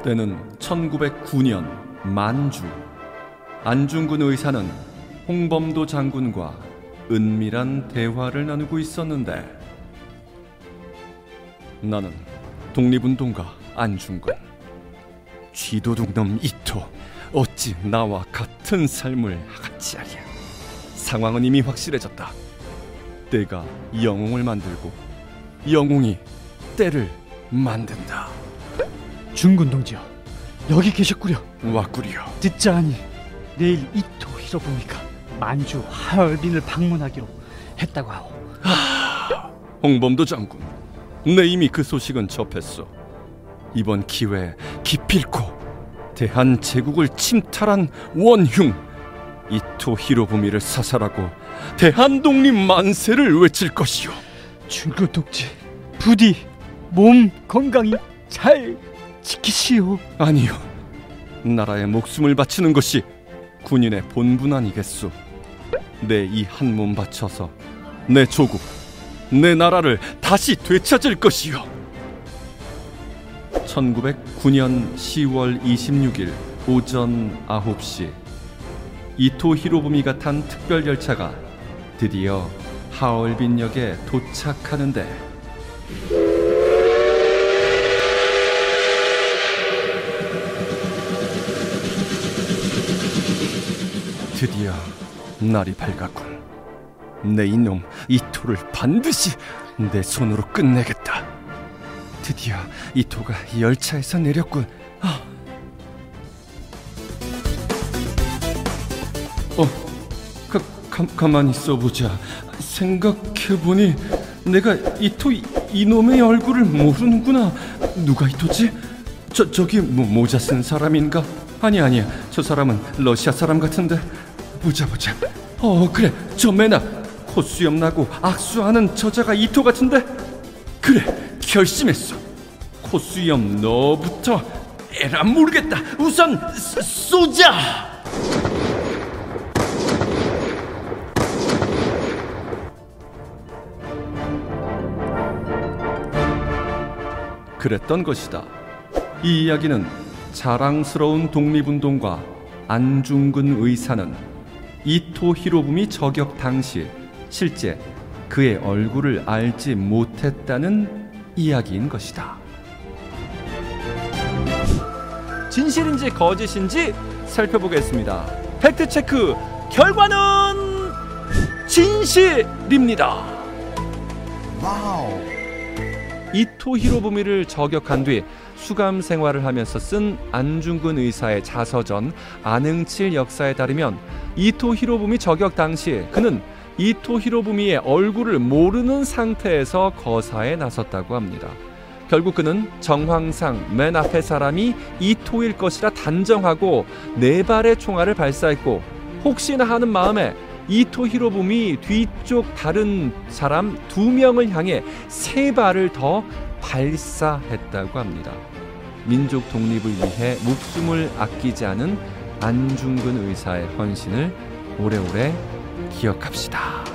때는 1909년 만주. 안중근 의사는 홍범도 장군과 은밀한 대화를 나누고 있었는데, 나는 독립운동가 안중근, 쥐도둑놈 이토, 어찌 나와 같은 삶을 같이 하랴. 상황은 이미 확실해졌다. 때가 영웅을 만들고 영웅이 때를 만든다. 중군 동지여, 여기 계셨구려. 왔구려. 듣자하니 내일 이토 히로부미가 만주 하얼빈을 방문하기로 했다고 하오. 홍범도 장군, 내 이미 그 소식은 접했소. 이번 기회에 기필코 대한 제국을 침탈한 원흉 이토 히로부미를 사살하고 대한 독립 만세를 외칠 것이오. 중군 동지, 부디 몸 건강히 잘 지키시오. 아니요, 나라의 목숨을 바치는 것이 군인의 본분 아니겠소. 내 이 한 몸 바쳐서 내 조국, 내 나라를 다시 되찾을 것이요. 1909년 10월 26일 오전 9시, 이토 히로부미가 탄 특별 열차가 드디어 하얼빈역에 도착하는데, 드디어 날이 밝았군. 내 이놈 이토를 반드시 내 손으로 끝내겠다. 드디어 이토가 열차에서 내렸군. 가만히 있어보자. 생각해보니 내가 이토 이놈의 얼굴을 모르는구나. 누가 이토지? 저기 모자 쓴 사람인가? 아니야, 저 사람은 러시아 사람 같은데. 보자. 그래, 저 매나 콧수염 나고 악수하는 저자가 이토 같은데. 그래, 결심했어. 콧수염 너부터 에라 모르겠다. 우선 쏘자. 그랬던 것이다. 이 이야기는 자랑스러운 독립운동가 안중근 의사는 이토 히로부미 저격 당시 실제 그의 얼굴을 알지 못했다는 이야기인 것이다. 진실인지 거짓인지 살펴보겠습니다. 팩트체크 결과는 진실입니다. 와우. 이토 히로부미를 저격한 뒤 수감 생활을 하면서 쓴 안중근 의사의 자서전 안흥칠 역사에 따르면, 이토 히로부미 저격 당시 그는 이토 히로부미의 얼굴을 모르는 상태에서 거사에 나섰다고 합니다. 결국 그는 정황상 맨 앞에 사람이 이토일 것이라 단정하고 4발의 총알을 발사했고, 혹시나 하는 마음에 이토 히로부미 뒤쪽 다른 사람 2명을 향해 3발을 더 발사했다고 합니다. 민족 독립을 위해 목숨을 아끼지 않은 안중근 의사의 헌신을 오래오래 기억합시다.